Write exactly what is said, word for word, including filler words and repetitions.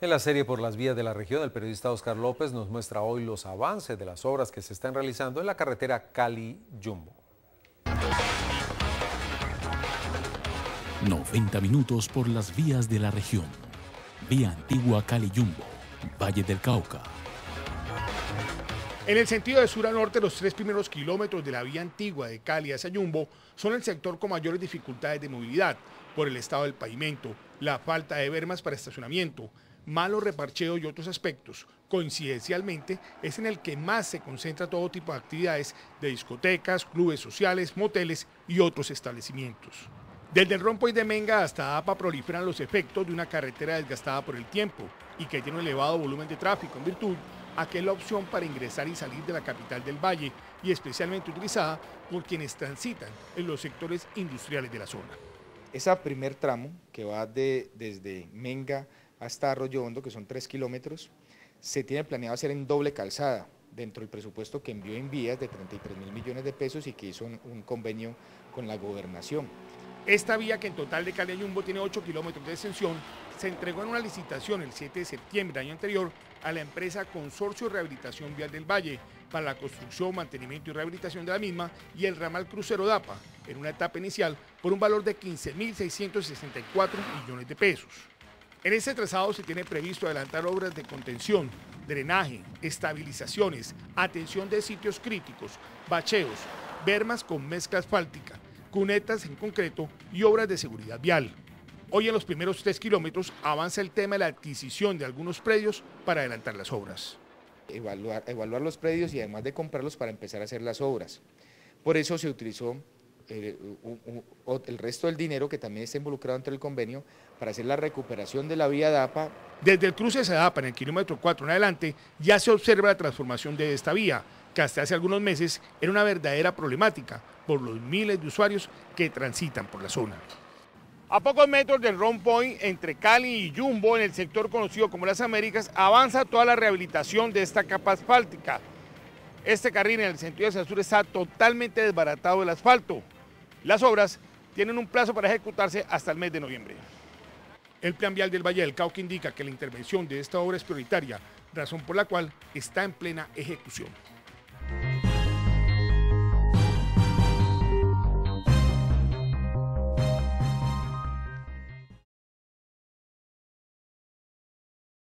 En la serie Por las vías de la región, el periodista Oscar López nos muestra hoy los avances de las obras que se están realizando en la carretera Cali-Yumbo. noventa minutos por las vías de la región. Vía Antigua Cali-Yumbo, Valle del Cauca. En el sentido de sur a norte, los tres primeros kilómetros de la vía antigua de Cali hacia Yumbo son el sector con mayores dificultades de movilidad por el estado del pavimento, la falta de bermas para estacionamiento, malo reparcheo y otros aspectos. Coincidencialmente, es en el que más se concentra todo tipo de actividades de discotecas, clubes sociales, moteles y otros establecimientos. Desde el Rompoy de Menga hasta APA proliferan los efectos de una carretera desgastada por el tiempo y que tiene un elevado volumen de tráfico en virtud a que es la opción para ingresar y salir de la capital del valle y especialmente utilizada por quienes transitan en los sectores industriales de la zona. Ese primer tramo que va de, desde Menga hasta Arroyo Hondo, que son tres kilómetros, se tiene planeado hacer en doble calzada dentro del presupuesto que envió en vías de treinta y tres mil millones de pesos y que hizo un, un convenio con la gobernación. Esta vía, que en total de Cali a Yumbo tiene ocho kilómetros de extensión, se entregó en una licitación el siete de septiembre del año anterior a la empresa Consorcio de Rehabilitación Vial del Valle para la construcción, mantenimiento y rehabilitación de la misma y el ramal crucero de APA, en una etapa inicial por un valor de quince mil seiscientos sesenta y cuatro millones de pesos. En este trazado se tiene previsto adelantar obras de contención, drenaje, estabilizaciones, atención de sitios críticos, bacheos, bermas con mezcla asfáltica, cunetas en concreto y obras de seguridad vial. Hoy en los primeros tres kilómetros avanza el tema de la adquisición de algunos predios para adelantar las obras. Evaluar, evaluar los predios y además de comprarlos para empezar a hacer las obras. Por eso se utilizó eh, un, un, el resto del dinero que también está involucrado entre el convenio para hacer la recuperación de la vía de APA. Desde el cruce de Sadapa en el kilómetro cuatro en adelante ya se observa la transformación de esta vía, que hasta hace algunos meses era una verdadera problemática por los miles de usuarios que transitan por la zona. A pocos metros del Rompoy, entre Cali y Yumbo, en el sector conocido como Las Américas, avanza toda la rehabilitación de esta capa asfáltica. Este carril en el sentido hacia el sur está totalmente desbaratado del asfalto. Las obras tienen un plazo para ejecutarse hasta el mes de noviembre. El Plan Vial del Valle del Cauca indica que la intervención de esta obra es prioritaria, razón por la cual está en plena ejecución.